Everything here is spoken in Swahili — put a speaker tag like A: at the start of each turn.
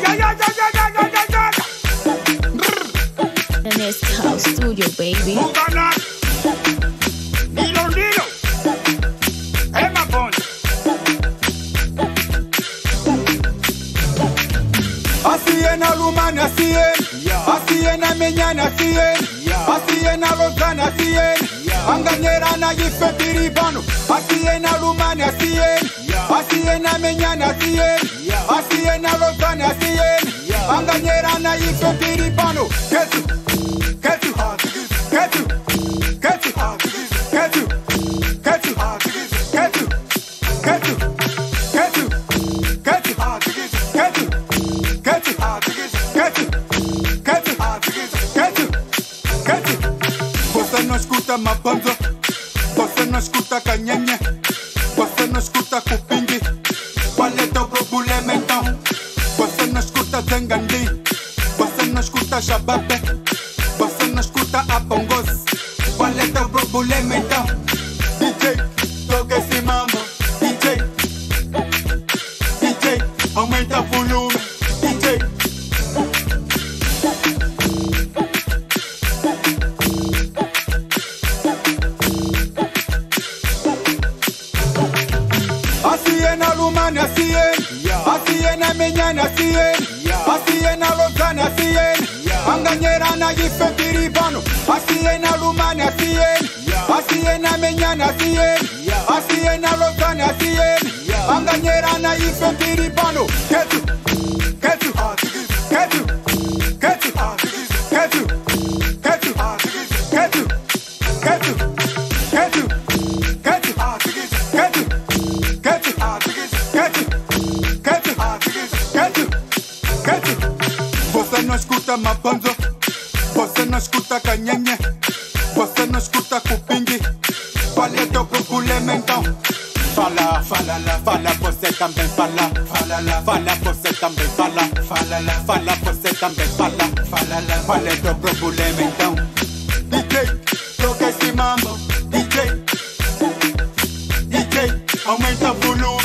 A: And it's ESTÚDIO, baby.
B: Asiena lumana asien, asiena menyana asien, asiena rozana asien, anganyera na yifetiribano, asiena lumana asien, asiena menyana asien, asiena rozana asien, anganyera na yifetiribano. Ketxu, Ketxu, Ketxu, Ketxu, Ketxu, Ketxu, Ketxu, Ketxu, Ketxu, Ketxu, você não escuta Mabondzo, você não escuta canhenha, você não escuta cupingue. Qual é teu problema então? Você não escuta zengandi, você não escuta shababe, você não escuta abongos. Qual é teu problema então? DJ, toca esse mambo. DJ, DJ, aumenta o volume. DJ, asiena lumana asien, asiena menyana asien, asiena rozana asien, anganyera na yifetiribano, asiena lumana asien, asiena menyana asien, asiena rozana asien, anganyera na yifetiribano. Ketxu, Ketxu, Ketxu, Ketxu, Ketxu, Ketxu, Ketxu, Ketxu, Ketxu, Ketxu, Ketxu, Ketxu, Ketxu, Ketxu. Você não escuta Mabondzo, você não escuta canhenha, você não escuta cupingue. Qual é teu problema então? Fala, fala lá, fala, você também fala, fala lá, fala, você também fala, fala lá, fala, você também fala, fala lá. Qual é teu problema então? DJ, toca esse mambo. DJ, DJ, aumenta o volume.